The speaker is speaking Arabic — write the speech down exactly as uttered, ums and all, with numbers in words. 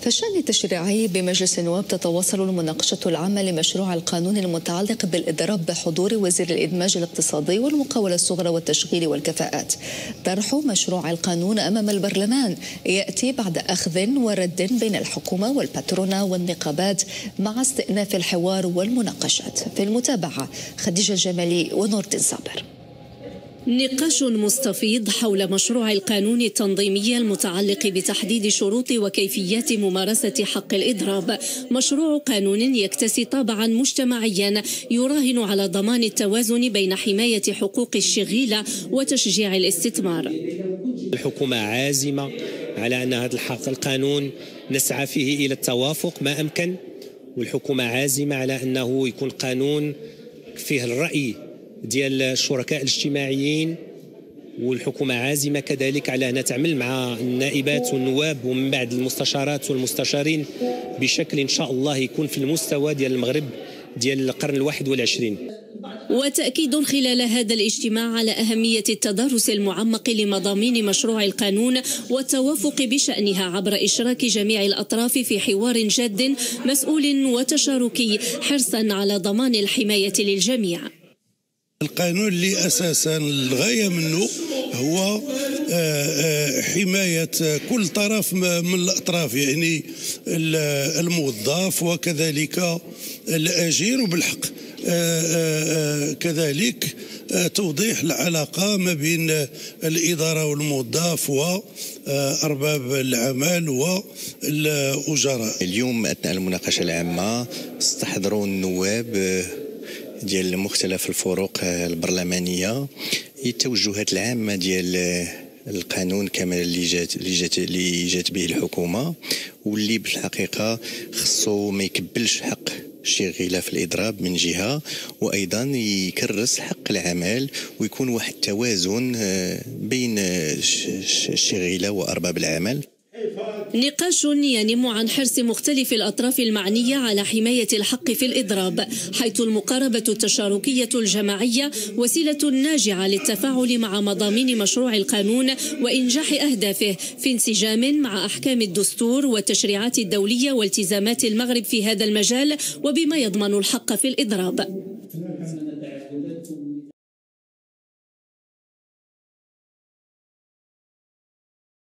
في الشأن التشريعي بمجلس النواب تتواصل المناقشة العامة لمشروع القانون المتعلق بالإضراب بحضور وزير الإدماج الاقتصادي والمقاولة الصغرى والتشغيل والكفاءات. طرح مشروع القانون أمام البرلمان يأتي بعد أخذ ورد بين الحكومة والباترونة والنقابات مع استئناف الحوار والمناقشات. في المتابعة خديجة الجمالي ونور الدين صابر. نقاش مستفيض حول مشروع القانون التنظيمي المتعلق بتحديد شروط وكيفيات ممارسة حق الإضراب. مشروع قانون يكتسي طابعا مجتمعيا يراهن على ضمان التوازن بين حماية حقوق الشغيلة وتشجيع الاستثمار. الحكومة عازمة على أن هذا الحق القانون نسعى فيه إلى التوافق ما أمكن، والحكومة عازمة على أنه يكون قانون فيه الرأي ديال الشركاء الاجتماعيين، والحكومة عازمة كذلك على أن تعمل مع النائبات والنواب ومن بعد المستشارات والمستشارين بشكل إن شاء الله يكون في المستوى ديال المغرب ديال القرن الواحد والعشرين. وتأكيد خلال هذا الاجتماع على أهمية التدارس المعمق لمضامين مشروع القانون والتوافق بشأنها عبر إشراك جميع الأطراف في حوار جاد مسؤول وتشاركي حرصا على ضمان الحماية للجميع. القانون اللي أساسا الغاية منه هو حماية كل طرف من الأطراف، يعني الموظف وكذلك الأجير، وبالحق كذلك توضيح العلاقة ما بين الإدارة والموظف وأرباب العمل والأجراء. اليوم أثناء المناقشة العامة استحضروا النواب ديال مختلف الفروق البرلمانيه التوجهات العامه ديال القانون كما اللي جات اللي جات اللي جات به الحكومه، واللي بالحقيقه خصو ما يكبلش حق الشغيله في الاضراب من جهه، وايضا يكرس حق العمل ويكون واحد التوازن بين الشغيله وارباب العمل. نقاش ينم عن حرص مختلف الأطراف المعنية على حماية الحق في الإضراب، حيث المقاربة التشاركية الجماعية وسيلة ناجعة للتفاعل مع مضامين مشروع القانون وإنجاح أهدافه في انسجام مع أحكام الدستور والتشريعات الدولية والتزامات المغرب في هذا المجال، وبما يضمن الحق في الإضراب.